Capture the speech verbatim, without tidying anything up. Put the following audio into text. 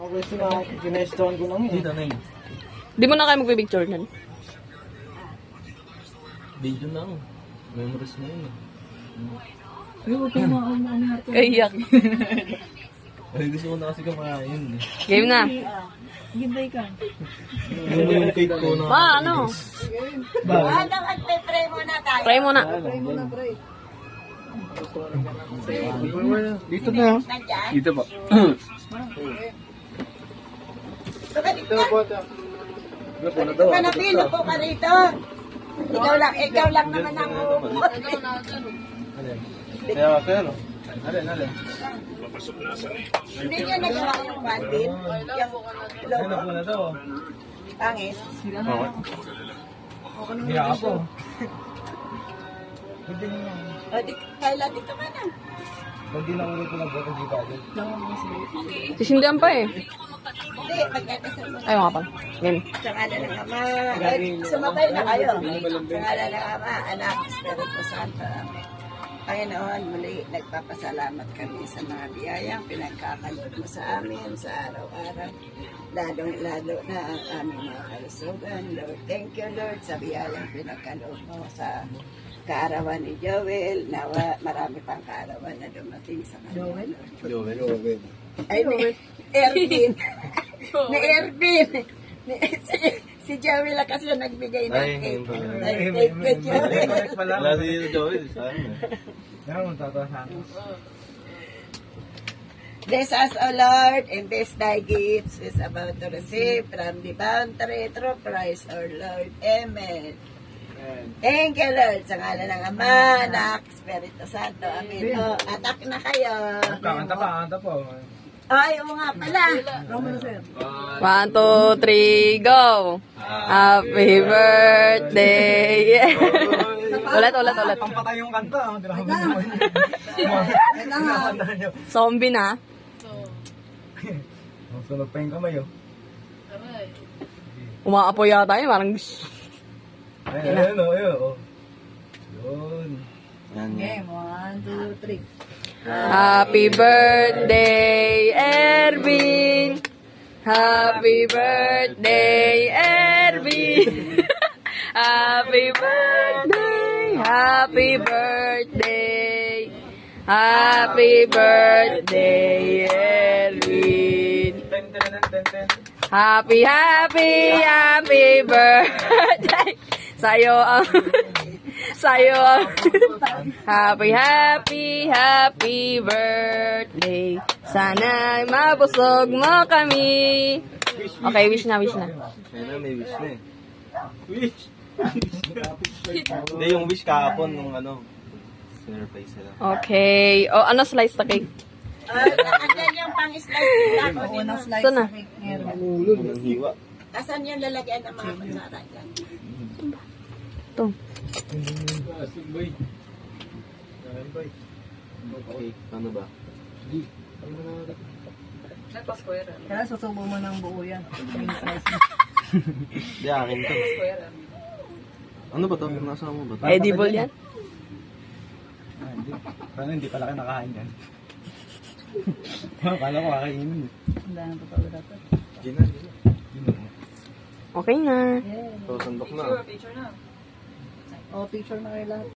Pwede na, ginestoan ko lang Dito na yun. Di mo na kayo magpipicture nan? Video na ako. Memories na yun. Ay, huwag kayo makakamahan. Kayak. Ay, gusto ko na kasi kumain. Game na. Gibay ka. Yung yung cake ko na. Ma, ano? Ah, dapat pe-pray muna tayo. Try mo na. Pray muna, pray. Dito na. Nandyan? Dito ba? Ito ka dito. Manapilo po ka rito. Ikaw lang, ikaw lang naman ako. Kaya ka kaya no? Alin, alin. Hindi nyo nagawa yung bandit. Yung Ano logo. po na daw? Pangit. Okay. Hindi ako. O, di, Kayla, dito ka na. Pag di na ulit ko ng boto, di ba? Sisindihan pa eh. Hindi, magkakasal mo. Ayaw nga pa. Game. Sa ngala ng Ama. Eh, sumakay na kayo. Sa ngala ng Ama, Anak, Espiritu Santo. Panginoon, muli nagpapasalamat kami sa mga biyayang pinagkakaloob mo sa amin sa araw-araw. Lalong-lalo na ang aming mga kalusugan. Lord, thank you, Lord, sa biyayang pinagkaloob mo sa kaarawan ni Joel. Nawa, marami pang kaarawan na dumating sa kanya. Lord. Joel. Ay, ni Ervin. Ni Ervin. Ni, si, si Joel lang kasi yung nagbigay ng Ay, cake. ngayon Ay, thank you, Joel. Wala si Joel. Saan? Bless us, O Lord, and this thy gifts is about to receive from the bounty through Christ our Lord. Amen. Thank you, Lord. Sa ngala ng Ama, Anak, Espiritu Santo. Amen. O, atak na kayo. Kanta pa, kanta pa. Ay, oo nga pala. One, two, three, go! Happy birthday! ulit, ulit, ulit. Pampatay yung kanta. Grabe naman. Zombie na. Sunog pa yung kamay, oh. Umaapoy yata yun. Parang... Ayun, ayun, oh, ayun, oh. Yun. Yan, yan. One, two, three. Happy birthday, Ervin! Happy birthday, Ervin! Happy birthday! Happy birthday! Happy birthday, Ervin! Happy, happy, happy birthday! Sa'yo ang... Sa'yo ang... Happy, happy, happy birthday. Sana mabusog mo kami. Okay, wish na, wish na. Ayun na, may wish na eh. Wish? Hindi, yung wish kahapon nung ano. Surprise sila. Okay. O, ano slice na cake? Andyan yung pang-slice nila. Oo, na slice. Ito na. Unang hiwa. Asan yung lalagyan ng mga kutsara dyan? Ito. Okay, ano ba? Kaya susubo mo ng buo yan. Di akin to. Ano ba to? Nasa mo ba to? Edible yan? Ah, hindi. Sana hindi pala kayo nakahain yan. Akala ko kakainin. Hindi na totoo dapat. Gina, gina. Okay na. So, sandok na. Oh, picture na kayo lahat.